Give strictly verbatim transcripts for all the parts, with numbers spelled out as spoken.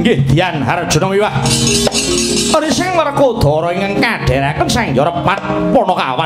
inggih Dian Harjuna miwah Rising Werkudara ingkang kadheraken sang Yorepat Punakawan.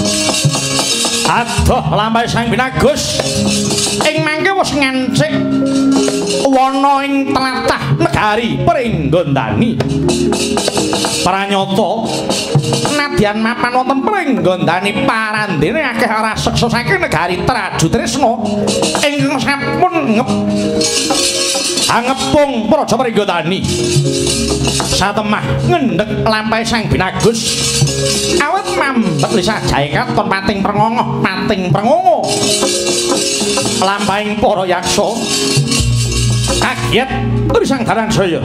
Adoh lampahe sang Binagus ing mangke wis ngancik wana ing tlatah negari Pringgondani. Pranyata nadyan mapan wonten Pringgondani parandene akeh raseksa saking negari Traju Tresna ingkang sampun ngep angepung Praja Pringgondani. Satemah ngendhek lampahe sang Binagus awet mambet lisa jae katon pating prengongoh pating prengongo lampahing para yaksa kaget Risang Daransaya.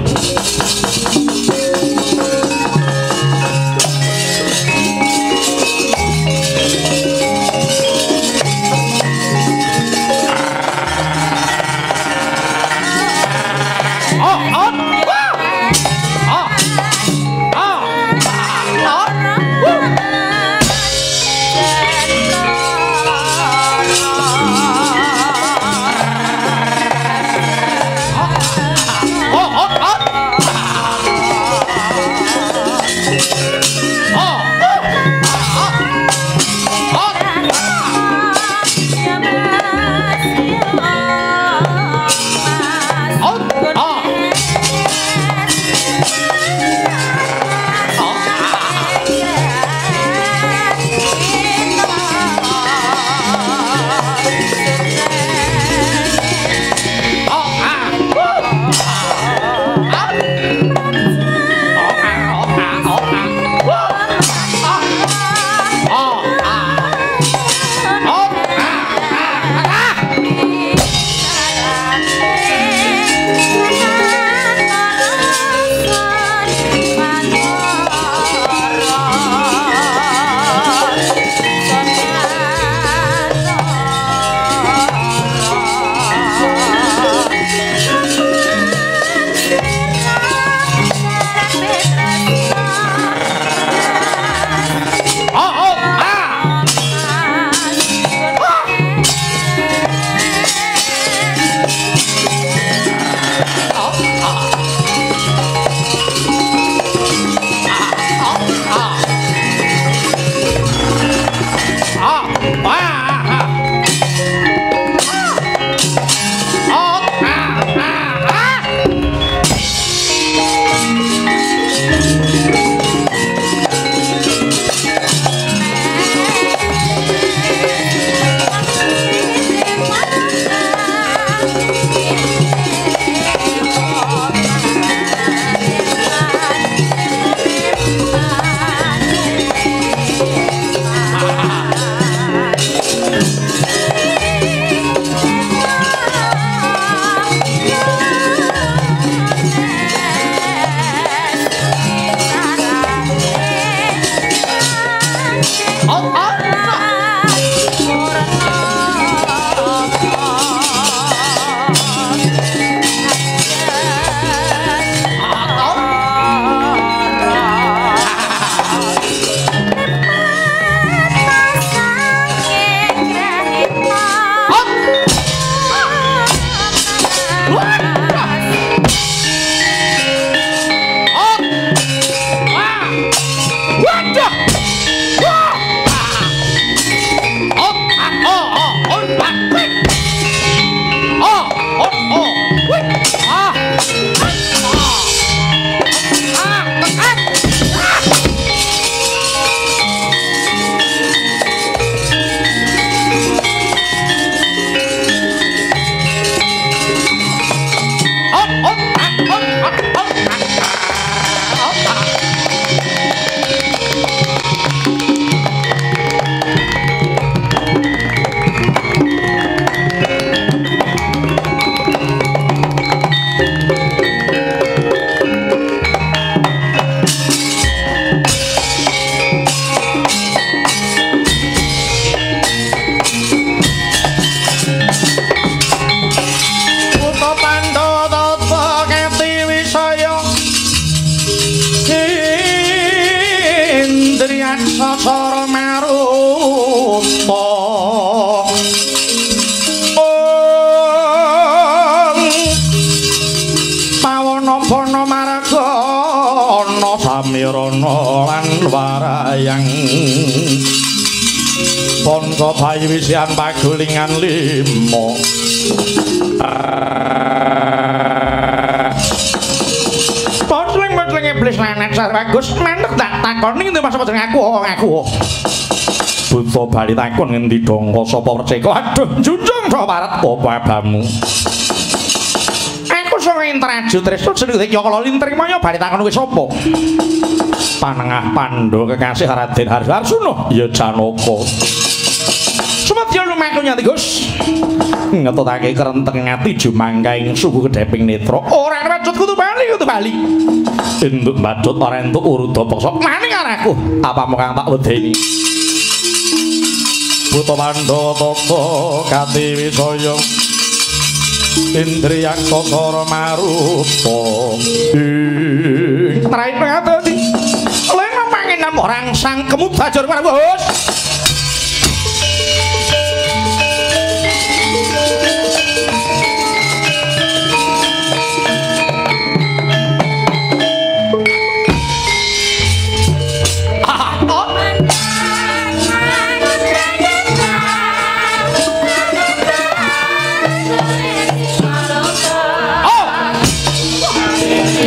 Sasara Maruta Om Pawana ana samirana lan warayang Ponco bayi wisian pagulingan limo Ponsling-ponsling iblis lanet bagus mantek tak takoni ngendi mas jeneng aku aku Buta bali takon ngendi dongko sapa perceka aduh junjung sapa barat apa abamu Aku sing intraju tresno jeneng Yokala Lintrimaya bali takon kuwi sapa Panengah Pandha kekasih Raden Harsuna ya Janaka Sumadya lumaku nyati Gus ngetutake kerenteng ati jumangkaing suku kedheping netra ora racut kudu bali kudu bali enduk bacut ora entuk uruda paksa maning araku apa mung kang tak wedeni Buta Pandha tata kati wisaya Indriyaksa sara marupa Train ngati lena mangenan orang sang kemudajur Gus Oh!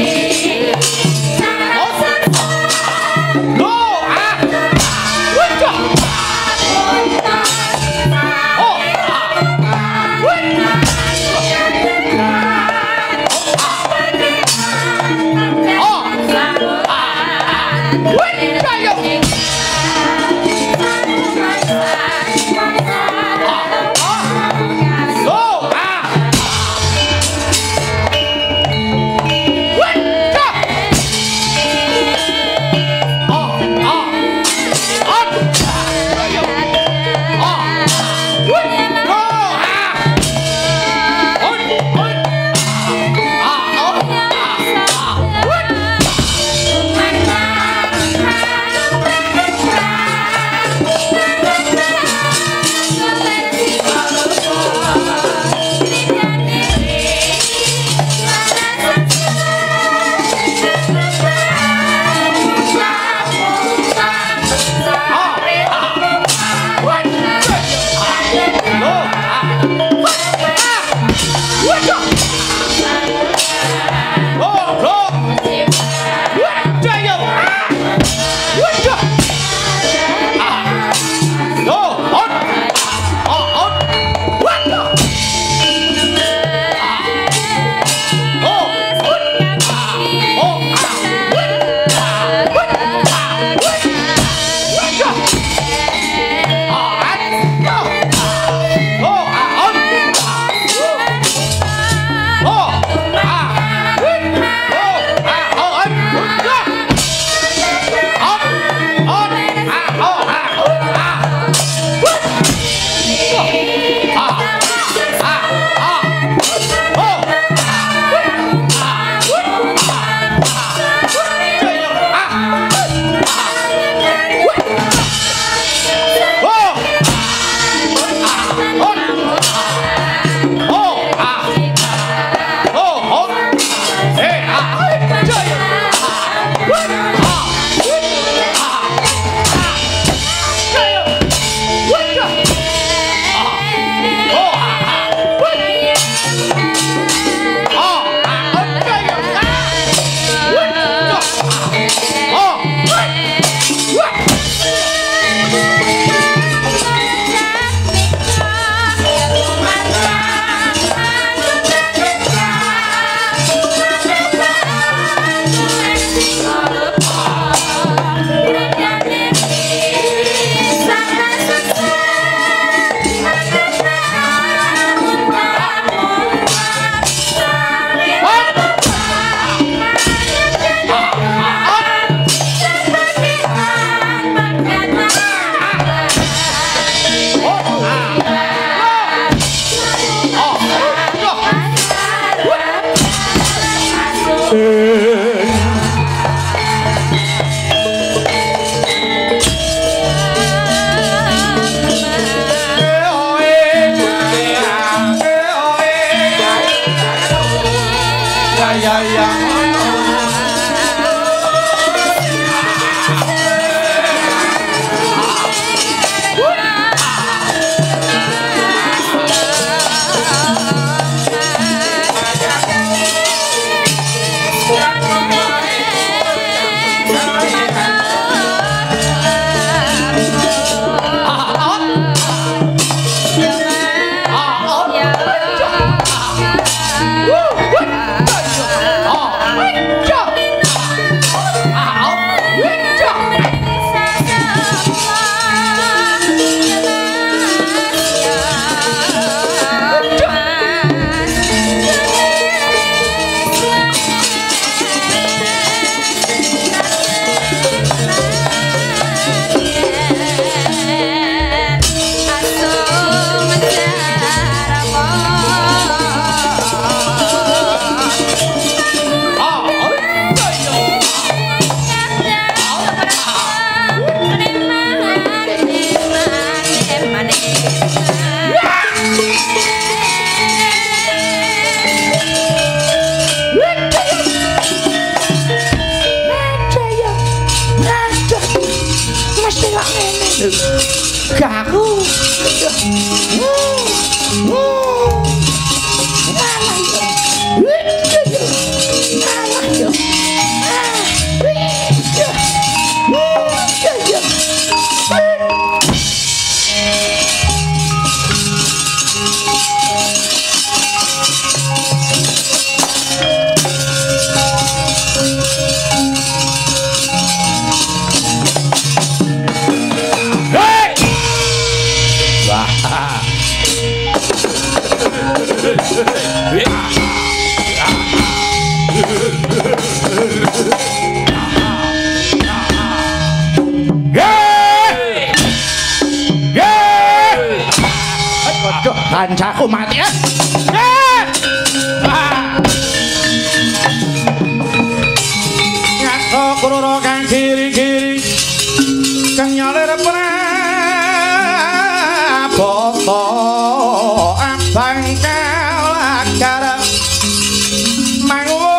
Kancaku mati ya. Ngato kuroro kang kiri-kiri kang nyalir praboto abang kalakara mangu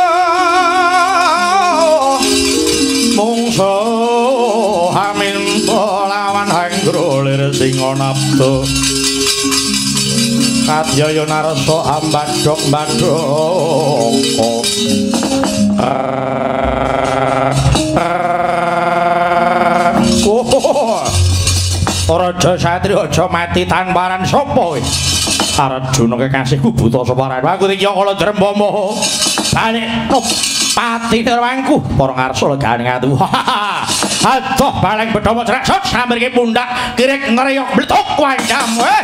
mungso hamin lawan hanggrolir singa napto Kadyaya narasa ambadhok mbadhoko Raja Satriya aja mati tanparan sapa kowe Arjuna kekasihku buta sapa aku iki kala Drembama balik no pati nirwangku para ngarsa legane ngatu adoh baleng bedhama raksasa samirke pundak kirik ngreyok bletuk wancam eh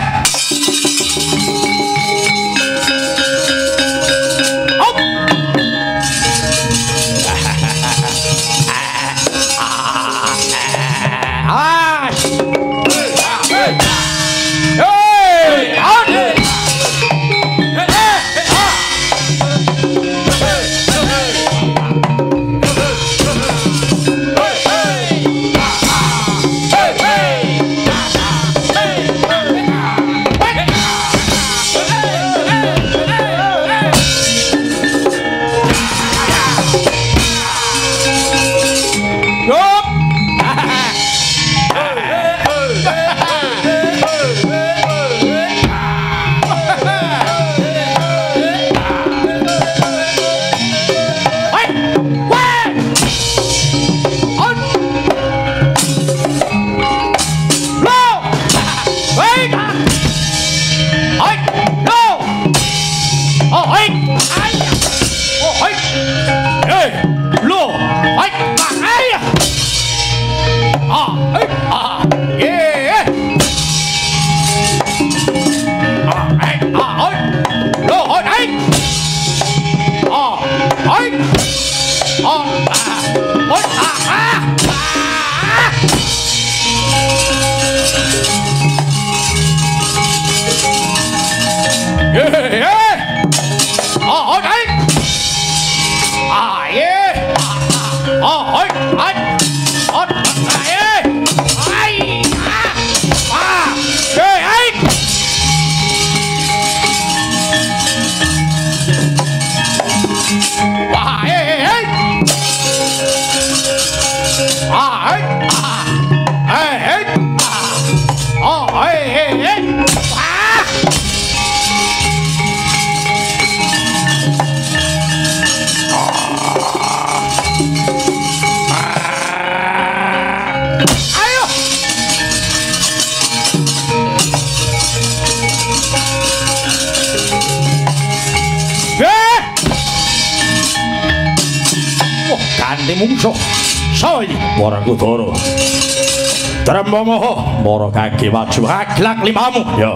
Wah, ganti mungsuh. Soy, Warakudara. Drembomoho, mara kaki maju haglak limamu. Ya.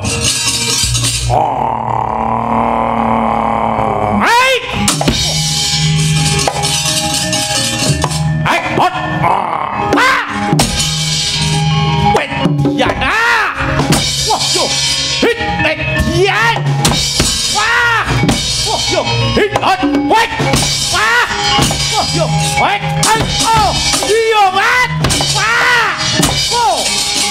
Ah. Hai. Hai, hot. Ah. Wait, ya nah. Wah, yo. Hit, hit, ya. Wah. Wah, yo. Hit, hot. Wait. Wah. Wah, yo. Wait. Hai. Oh. Iya, Mat. Wah. Oh.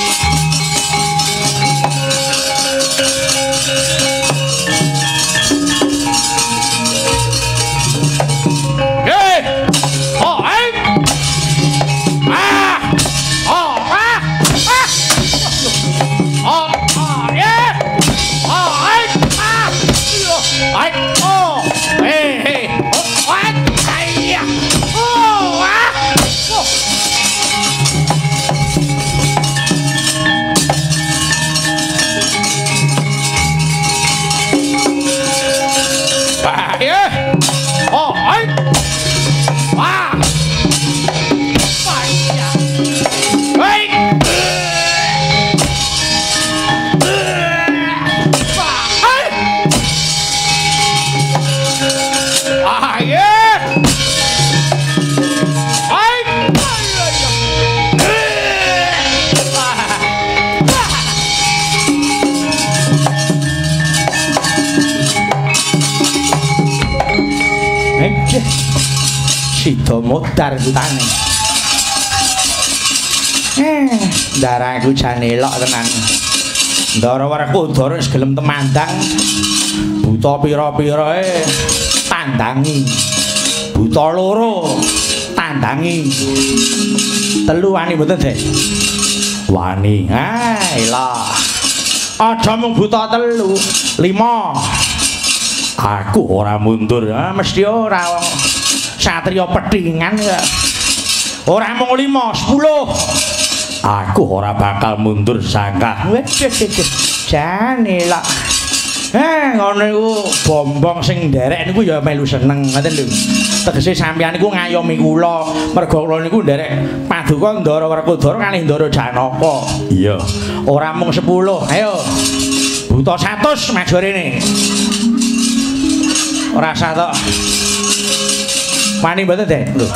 Hey. Oh, hey. Ah. Oh, ah. Ah. Oh, oh, yeah. Oh, hey. Ah. Hey. Oh. Hey, hey. Oh, what? Hey. Oh, ah. Oh. Oh, ay! Ah! Vaya! Ay! Ay! Ay! Ay! Nek sida modar kutane. Eh, darahku jan elok tenan. Ndara Warakudara wis gelem temandang. Buta pira-pirae tandangi. Buta loro tandangi. Telu wani mboten, Dek? Wani. Ah, elok. Aja mung buta telu, lima. Aku ora mundur, ah, mesti ora wong satriya pethingan ya. Ora mung lima, sepuluh. Aku ora bakal mundur sangka. Jane lak. Eh, ngono iku bombong sing nderek niku ya melu seneng, ngoten lho. Tegese sampeyan niku ngayomi kula, merga kula niku nderek paduka Ndara Warakudara kalih Ndara Janaka. Iya. Ora mung sepuluh. Ayo. Buta seratus maju rene. Ora sah tok. Wani mboten, Dek? Lho.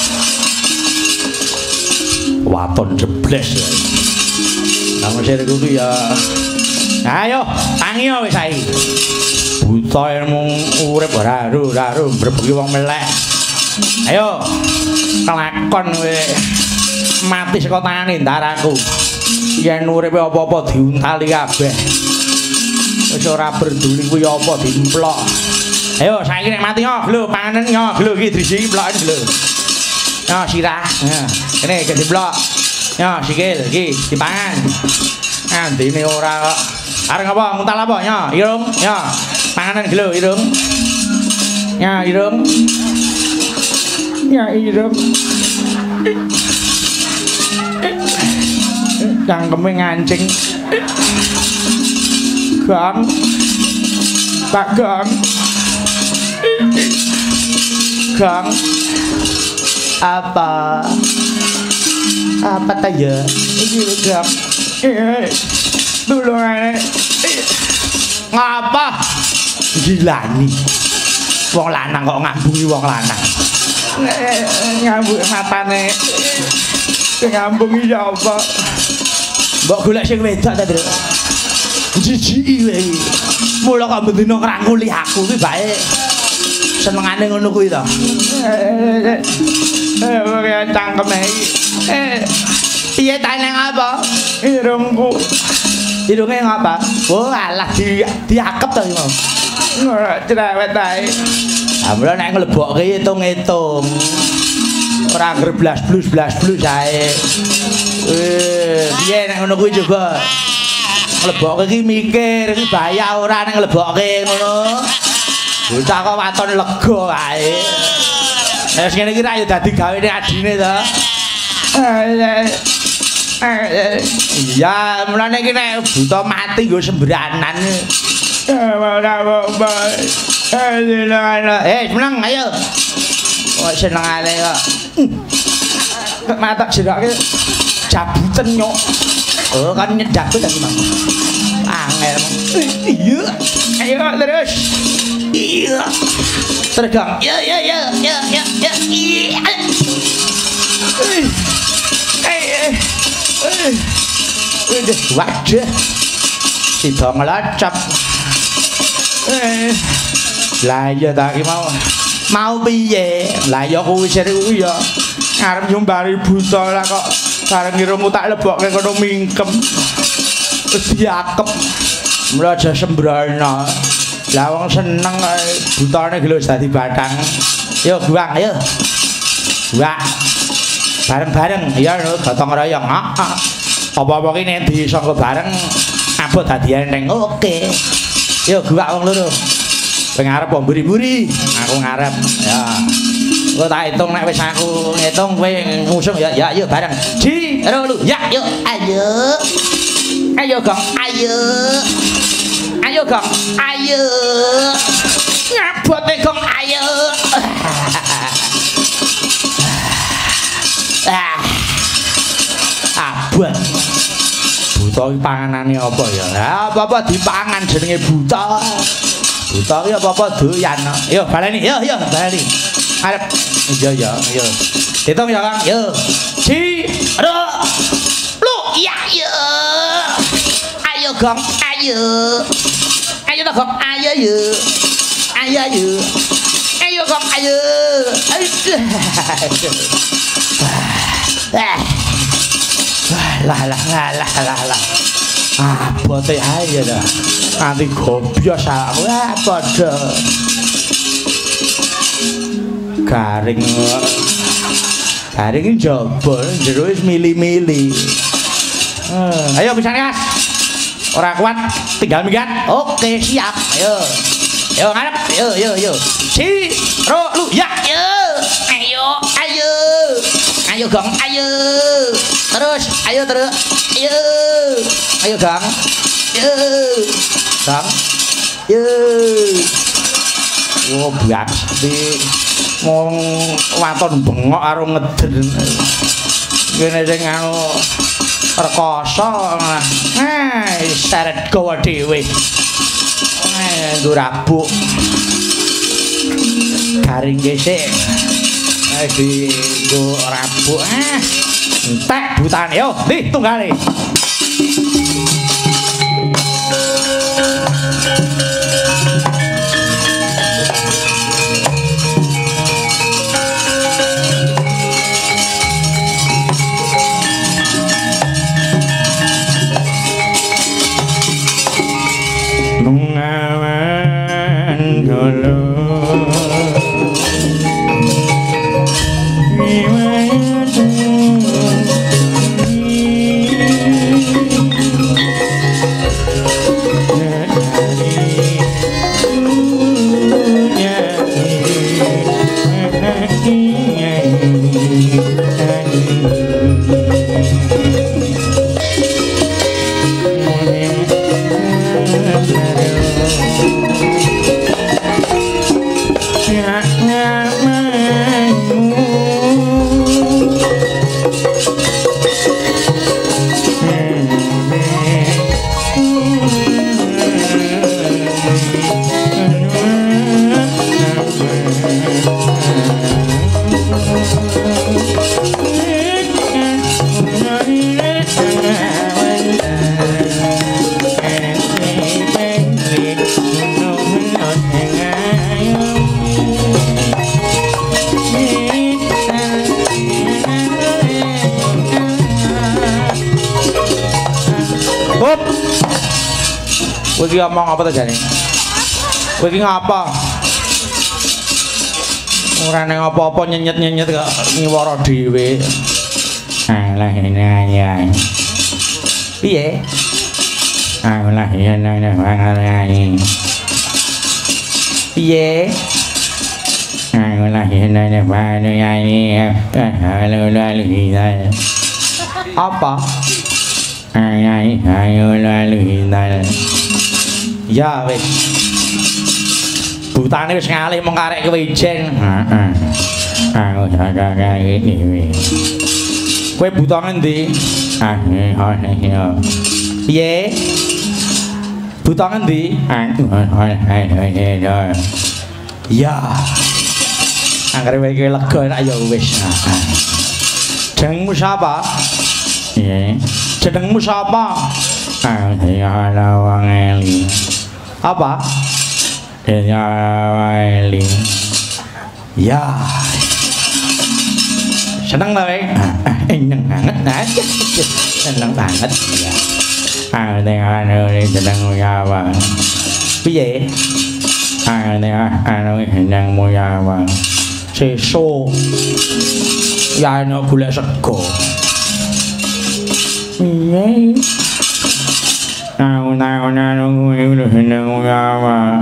Waton jebles. Nang sire kuwi ya. Ayo, tangi wis saiki. Buta ilmu urip ora ora mbrebuki wong melek. Ayo. Kelakon kowe mati saka tangane ndaraku. Yen uripe apa-apa diuntali kabeh. Wis ora peduli kuwi apa dimplok. Ayo saiki nek mati yo glo panganan yo glo iki driji mloken glo. Yo sirah. Ya, kene iki dimplok. Yo sikil iki dipangan. Andine ora kok. Areng apa nguntal apa yo irung yo. Panganan glo irung. Ya irung. Ya irung. Cangkeme ngancing. Gang. Tak gang. Gang. Apa? Apa ta ya? Iki lho gang. Eh. Tulungane. Ngapa? Gilani. Wong lanang kok ngambungi wong lanang. Ngambung matane. Ngambungi ya apa? Mbok golek sing wedok ta, Tru? Jijiki kowe iki. Mula kok bendina ngrangkuli aku kuwi bae. Senengane ngono kuwi to. Eh, kaya cangkeme iki. Eh, piye ta nang apa? Irungku. Irunge ngapa? Oh, alah di diakep to iki mau. Ora cerewet ae. Amra nek nglebokke hitung-hitung. Ora ngger blas-blus blas-blus ae. Eh, piye nek ngono kuwi coba? Nglebokke iki mikir, iki bahaya ora nek nglebokke ngono. Bocah kok waton lega wae. Wis ngene iki ra yo dadi gawene adine to. Iya, mulane iki nek buta mati nggo sembranan. Ora apa-apa. Eh, menang ayo. Kok senengane kok. Kok matak jerake jabuten nyok. Oh kan nyedak tuh tadi Mang. Angel. Iya. Ayo terus. Iya. Tergang. Ya ya ya ya ya ya. Eh. Eh. Udah waduh. Sida ngelacap. Eh. Lah iya ta ki mau. Mau piye? Lah ya kuwi sire kuwi ya. Arep nyombari buta lah kok bareng irungmu tak lebokke kono mingkem. Wis diakep. Mula aja sembrono. Lah wong seneng butane gelem dadi batang. Yo buang ayo. Buang. Bareng-bareng ya gotong royong. Heeh. Apa-apa ki nek disangka bareng apa dadi enteng. Oke. Yo buang wong loro. Ping arep apa mburi-mburi? Aku ngarep. Ya. Gua tak hitung nek wis aku ngitung kowe ngusung ya ya ayo bareng. Ji, ro lu. Ya yuk ayo. Ayo Gong, ayo. Ayo Gong, ayo. Ngabote Gong, ayo. Ah. Abot. Buta iki panganane apa ya? Lah apa-apa dipangan jenenge buta. Buta iki apa-apa doyan. Yo baleni, yo yo baleni. Arep. Iya ya, yo. Hitung ya Kang, yo. Ji, ro. Lu, ya yo. Ayo Gong, ayo. Ayo ta Gong, ayo yo. Ayo yo. Ayo Gong, ayo. Lah lah lah lah lah lah. Ah, bote ayo dah. Nanti gobyos aku ah padha. Garing. Garing njaba, jero wis mili-mili. Eh, ayo pisan Kas. Ora kuat, tinggal minggat. Oke, siap. Ayo. Ayo ngarep. Ayo, ayo, ayo. Si, ro, lu, ya. Ayo. Ayo, ayo. Ayo, Gong, ayo. Terus, ayo terus. Ayo. Ayo, Gong. Ayo. Gong. Ayo. Wo buak di mong waton bengok karo ngeder. Kene sing anu rekoso nah seret gawa dhewe eh ndurabuk garing gesek eh di ndurabuk eh entek butane yo ndi tunggale Kowe iki ngomong apa to jane? Kowe iki ngapa? Ora nang apa-apa nyenyet-nyenyet kok nyiwara dhewe. Alah ya. Piye? Alah ya nang piye? Alah ya nang apa? Ayo lalu ya wis butane wis ngalih mung karek kowe ijen heeh Aku jaga kayak gini. Kue buta ngendi? Ah, iya. Piye? Buta ngendi? Ya. Anggere wae iki lega nek ya wis. Jenengmu sapa? Iya. Jenengmu sapa? Ah, ya Lawangeli. Apa? Ya Lawangeli. Ya. Seneng ta kowe? Seneng banget aja. Seneng banget ya. Ah, nek ana jenengmu apa? Piye? Ah, nek ana jenengmu apa? Sesuk. Ya ana golek sego. Piye? Naon-naon kuwi jenengmu apa?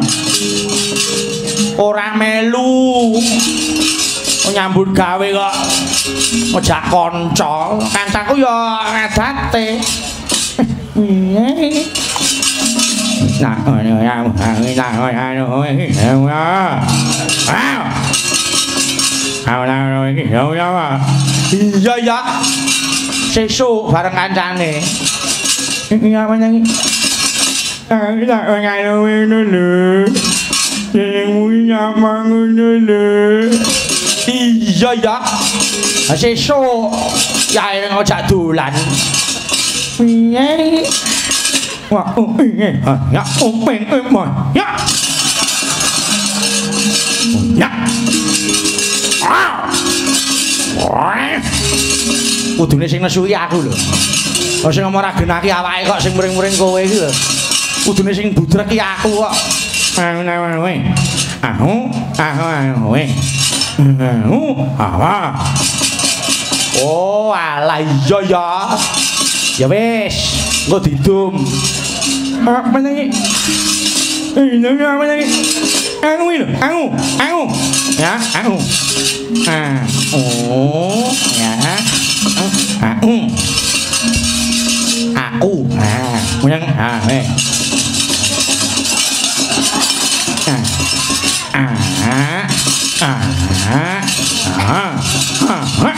Ora melu. Nyambut gawe kok ngejak kanca, kancaku ya ngedate. Piye? Nah, ngono ya, nah ngono ya. Ah. Ana iki ya ya. Iya ya. Sesuk bareng kancane. Iya meneng. Ah, tak ngono lho. Jenengmu nyamang ngono lho. Iya ya. Sesuk ya ngojak dolan. Piye? Wah, piye? Ya, open emon. Ya. Ya. Ah. Kudune sing nesuki aku lho. Kok sing ngomong ra genaki awake kok sing muring-muring kowe iki lho. Kudune sing budrek iki aku kok. Ayo, aku, aku, weh. Uh, apa? Oh, alah iya ya. Ya wis, engko didum. Apa niki? Ini apa niki? Aku lho, aku, aku. Ya, aku. Ah, oh, ya. Aku. Aku. Ah, punya ah, eh. Ah. Ah. Ah, ah, ah,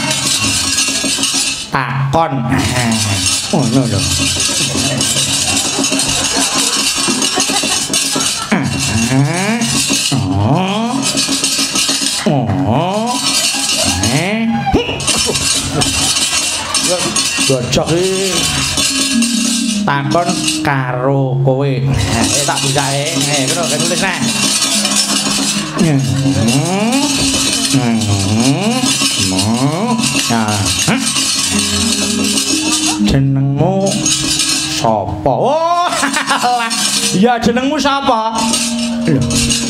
takon, oh no no, ah, oh, oh, eh, gocok iki takon karo kowe, eh tak bukae, eh ngono kan tulis nah. Hmm. Hmm. Nah. Jenengmu sapa? Oh, ya jenengmu sapa? Lho.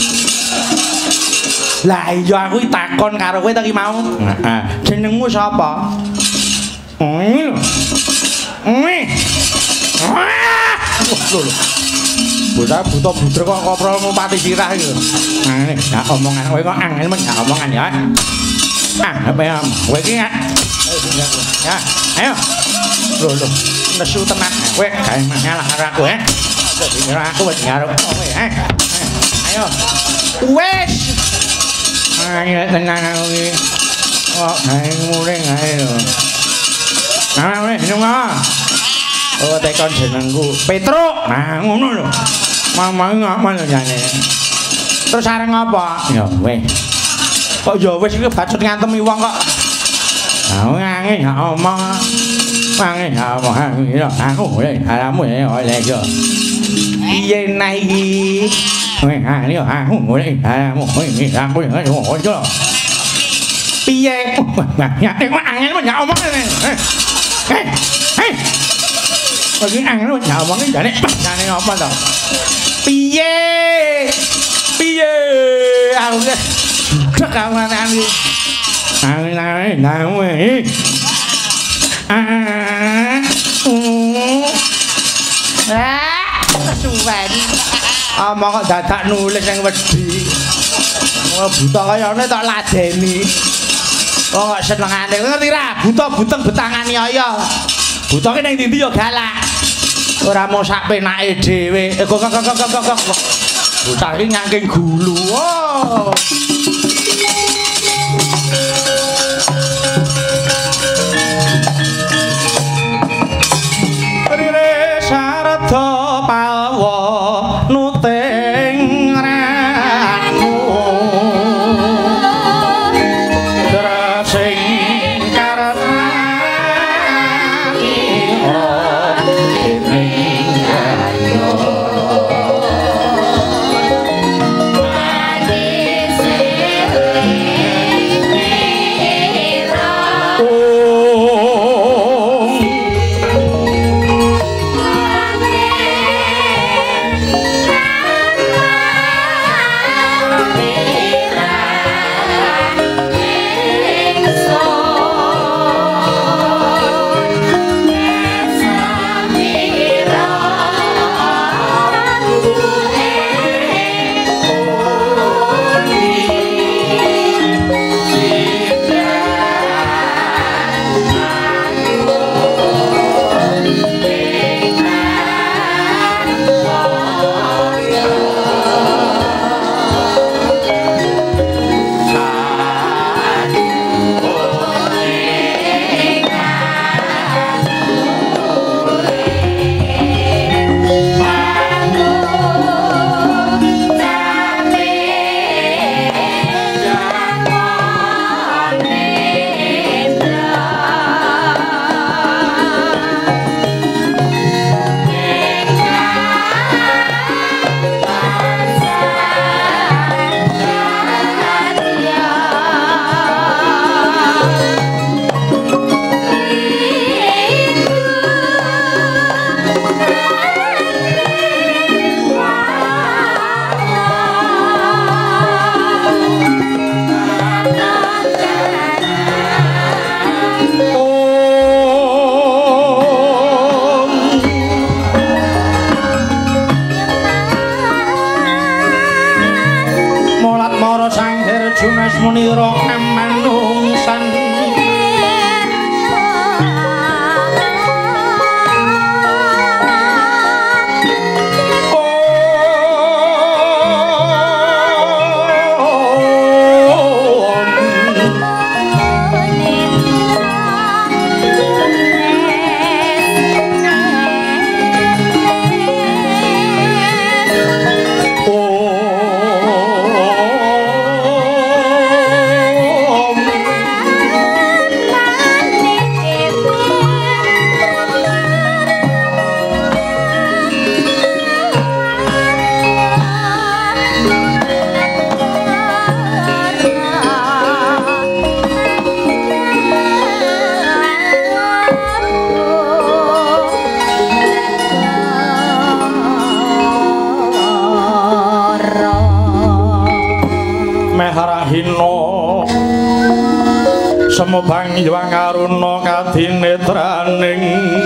Lah iya aku takon karo kowe ta ki mau. Heeh. Jenengmu sapa? Ini lho. Ini. Lho lho. Buta buta buter kok koprol ngumpati sirah iki. Nah ini, ya omongan kowe kok angel men ya omongan ya. Ah, apa ya? Kowe iki ya. Ya, ayo. Lho lho, nesu tenan kowe gawe ngalah karo aku ya. Dadi aku wis karo kowe ya. Ayo. Wes. Ayo tenan aku iki. Kok gawe muring ae lho. Nah, wis nyunga. Oh, tekon jenengku Petruk. Nah, ngono lho. Mama ngamal jane. Terus areng apa? Ya wis. Kok ya wis iki bacot ngantemi wong kok. Aku ngangin ya omong. Ngangin ya omong. Ya aku oleh alamu ya oleh yo. Piye nah iki? Weh, ani aku oleh alamu. Iki aku ya ojo. Piye? Ya nek angin men ya omong. Eh. Eh. Eh. Lagi angin men ya omong jane. Jane apa to? Piye? Piye? Aku ke judak kawanan iki. Angin angin nawe. Ah. Ah, suwen. Omong kok dadak nulis yang wedi. Wong buta kaya ngene tak ladeni. Wong kok senengane ngerti ra? Buta buteng betangane ya. Buta ki ning ndi ya galak. Ora mau sak penake dhewe. Eh kok kok kok kok kok. Buta iki nyangking gulu. Oh. semubang yuang aruna kadinetraning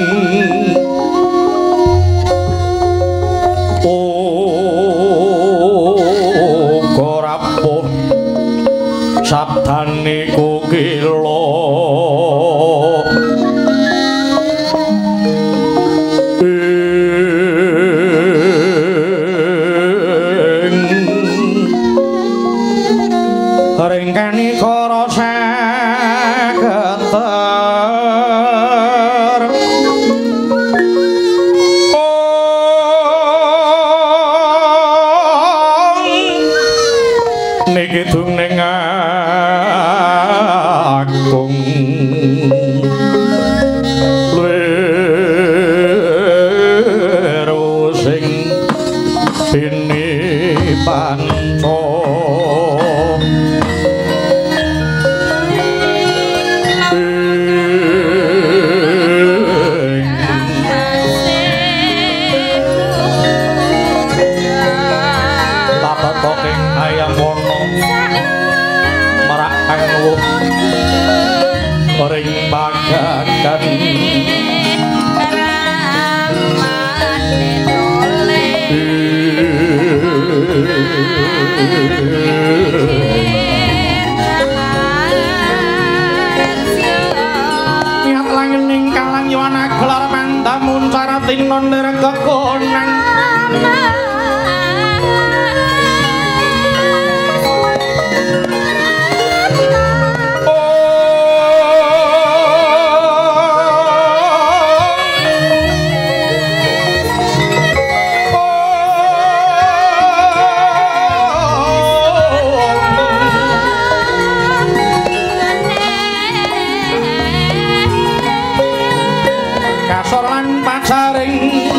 uga rapuh sabdane kukila ringkani kara saketer niki duning agung lero sing bini panco ring bagakan ramane tole niat langening kalang yuwana gelar mantamun caratin nonder kekonang pacaring